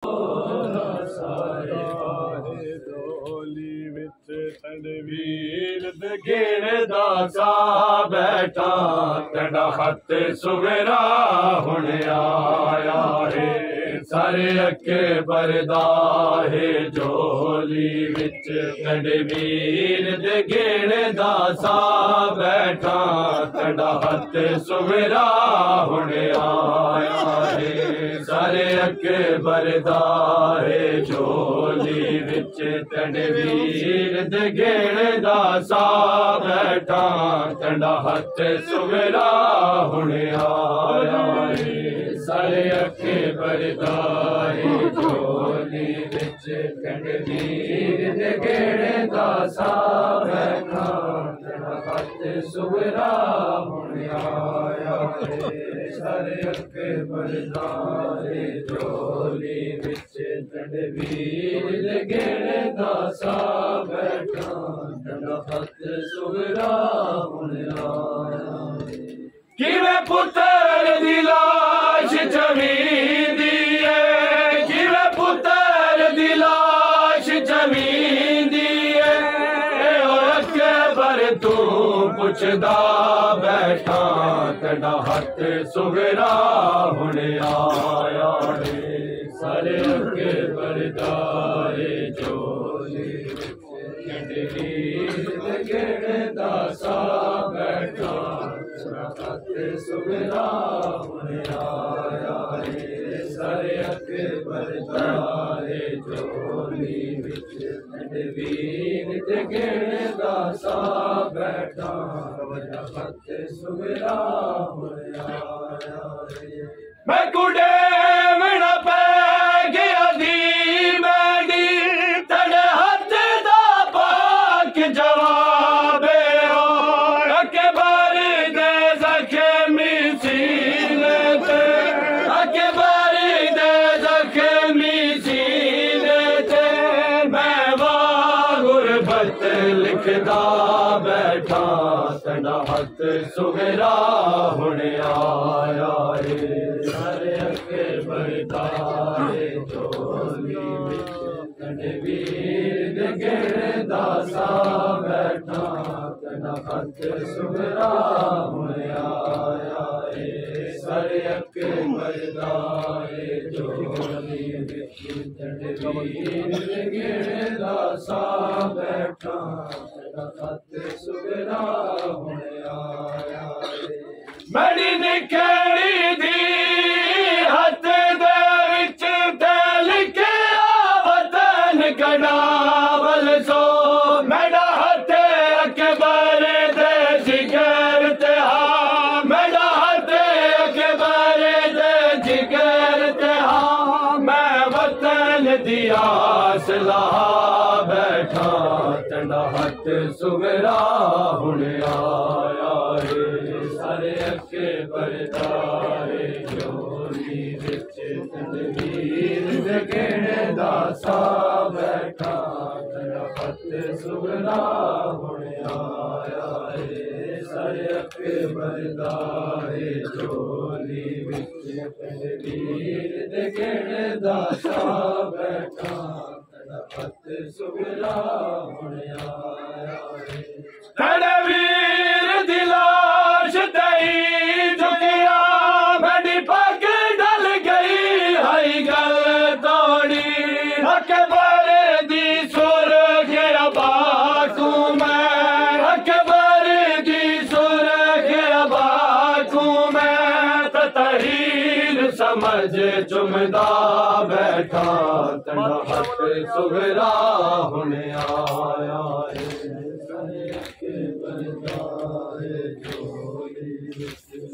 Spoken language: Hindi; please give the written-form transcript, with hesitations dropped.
सारे पाहे डोली विच तनवीर दे घेरदा सा बैठा तेरा हथ सुगरा हुण आया है सारे अके बरदा है झोली विच तनवीर दे घेरदा सा बैठा तेरा हथ सुगरा हुण आया है सारे अके बरदा है झोली विच तनवीर दे घेरदा सा बैठा तेरा हथ सुगरा हुण आया है सारे अखे बरदा है झोली विच तनवीर दे घेरदा सा बैठा तेरा हथ सुगरा हुण आया है सारे अखे बरदा है झोली विच तनवीर दे घेरदा सा बैठा तेरा हथ सुगरा हुण आया किवे पुत्र दी लाश जमींदी है किवे पुत्र दी लाश जमींदी है अकबर तू पुछदा बैठा तेरा हथ सुगरा हुण आया है सारे अकबर दा है झोली तनवीर दे घेरदा सा बैठा हथ सुगरा हुण आया है सारे अकबर दा है झोली विच तनवीर दे घेरदा सा बैठा हथ सुगरा हुण आया है मैं कुड़े मना पै गया दी मैडी तेरे हथ दा पाक जवाब हो अकबर दे जख्मी सीने ते अकबर दे जख्मी सीने ते मैं वाह गुरबत लिखदा बैठा तेरा हथ सुगरा हुण आया है सारे अकबर दा है झोली विच तनवीर दे घेरदा सा बैठा तेरा हथ सुगरा हुण आया है सारे अकबर दा है झोली विच तनवीर दे घेरदा सा बैठा तेरा हथ सुगरा हुण आया है बड़ी निखड़ी दी हथ दे विच तेल के वतन कड़ावल सो मेरा हथ अकबर दे जिगर ते हाँ मेरा हथ अकबर दे जिगर ते हाँ मैं वतन दी आस लहा बैठा तेरा हथ सुगरा हुण आया है सारे अकबर दा है झोली विच तनवीर दे घेरदा सा बैठा तेरा हथ सुगरा हुण आया है सारे अकबर दा है झोली विच तनवीर दे घेरदा सा बैठा तेरा हथ सुगरा हुण आया है तनवीर दी लाश तई झुकिया बड़ी पग डल गई हई गल तोड़ी अकबर दी सुर के बाकू मैं अकबर दी सुर के बाकू मैं तहरीर समझ चुमदा बैठा तेरा हथ सुगरा हुण आया है सारे अकबर दा है झोली विच